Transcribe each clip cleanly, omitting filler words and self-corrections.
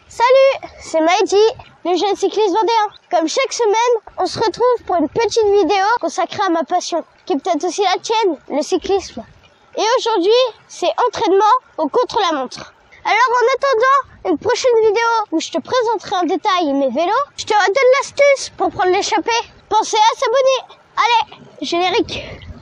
Salut, c'est Maïti, le jeune cycliste vendéen. Comme chaque semaine, on se retrouve pour une petite vidéo consacrée à ma passion, qui est peut-être aussi la tienne, le cyclisme. Et aujourd'hui, c'est entraînement au contre-la-montre. Alors en attendant une prochaine vidéo où je te présenterai en détail mes vélos, je te redonne l'astuce pour prendre l'échappée. Pensez à s'abonner. Allez, générique.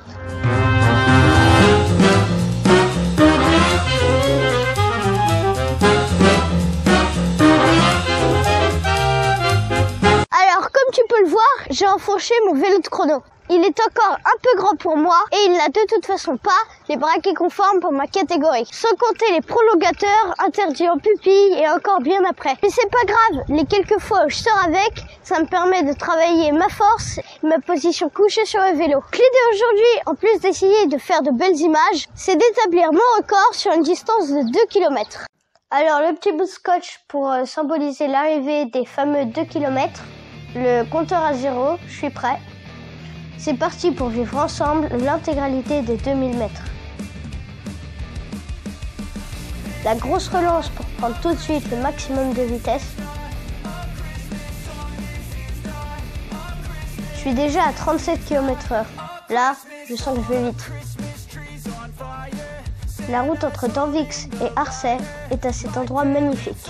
Alors comme tu peux le voir, j'ai enfourché mon vélo de chrono. Il est encore un peu grand pour moi et il n'a de toute façon pas les braquets conformes pour ma catégorie. Sans compter les prolongateurs interdits en pupille et encore bien après. Mais c'est pas grave, les quelques fois où je sors avec, ça me permet de travailler ma force et ma position couchée sur le vélo. L'idée aujourd'hui, en plus d'essayer de faire de belles images, c'est d'établir mon record sur une distance de 2 km. Alors le petit bout de scotch pour symboliser l'arrivée des fameux 2 km. Le compteur à zéro, je suis prêt. C'est parti pour vivre ensemble l'intégralité des 2000 mètres. La grosse relance pour prendre tout de suite le maximum de vitesse. Je suis déjà à 37 km/h. Là, je sens que je vais vite. La route entre Danvix et Arcet est à cet endroit magnifique.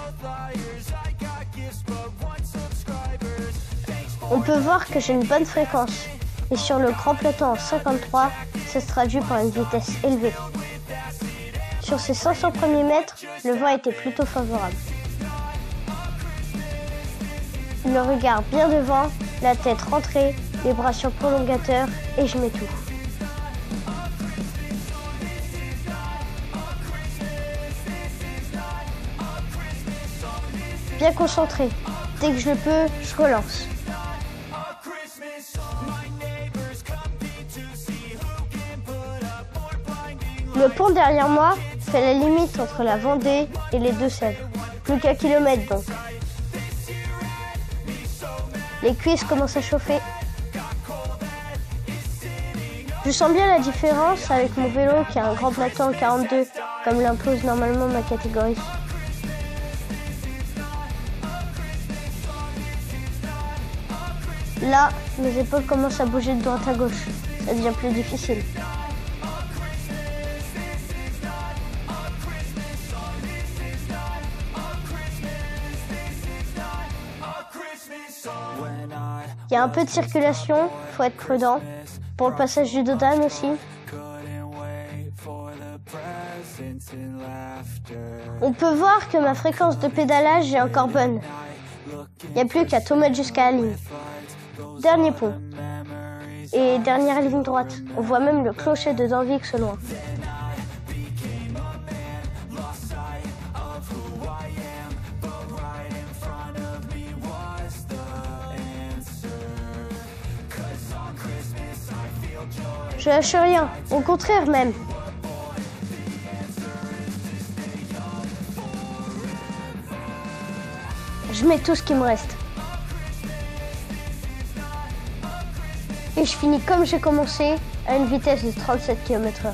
On peut voir que j'ai une bonne fréquence. Et sur le grand plateau en 53, ça se traduit par une vitesse élevée. Sur ces 500 premiers mètres, le vent était plutôt favorable. Le regard bien devant, la tête rentrée, les bras sur prolongateur et je mets tout. Bien concentré. Dès que je le peux, je relance. Le pont derrière moi fait la limite entre la Vendée et les Deux-Sèvres. Plus qu'un kilomètre donc. Les cuisses commencent à chauffer. Je sens bien la différence avec mon vélo qui a un grand plateau en 42, comme l'impose normalement ma catégorie. Là, mes épaules commencent à bouger de droite à gauche. Ça devient plus difficile. Il y a un peu de circulation, faut être prudent. Pour le passage du Dodane aussi. On peut voir que ma fréquence de pédalage est encore bonne. Il n'y a plus qu'à tout mettre jusqu'à la ligne. Dernier pont. Et dernière ligne droite. On voit même le clocher de Danvix au loin. Je lâche rien, au contraire même. Je mets tout ce qui me reste. Et je finis comme j'ai commencé, à une vitesse de 37 km/h.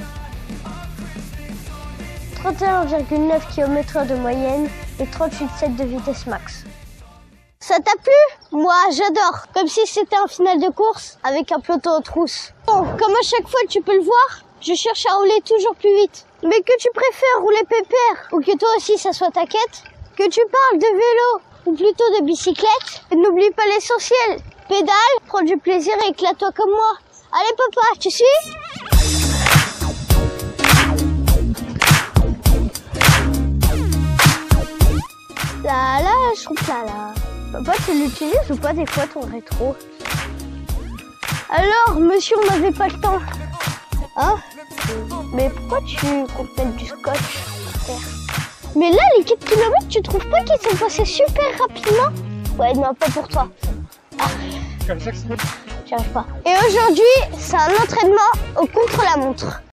31,9 km/h de moyenne et 38,7 de vitesse max. Ça t'a plu? Moi, j'adore. Comme si c'était un final de course avec un peloton en trousse. Bon, comme à chaque fois tu peux le voir, je cherche à rouler toujours plus vite. Mais que tu préfères rouler pépère ou que toi aussi ça soit ta quête, que tu parles de vélo ou plutôt de bicyclette, n'oublie pas l'essentiel. Pédale, prends du plaisir et éclate-toi comme moi. Allez papa, tu suis? Là, je trouve là. Papa, tu l'utilises ou pas des fois ton rétro? Alors, monsieur, on n'avait pas le temps. Hein? Mais pourquoi tu comptes mettre du scotch par terre? Mais là, les 4 km, tu trouves pas qu'ils sont passés super rapidement? Ouais, non, pas pour toi. Ah. J'y arrive pas. Et aujourd'hui, c'est un entraînement au contre-la-montre.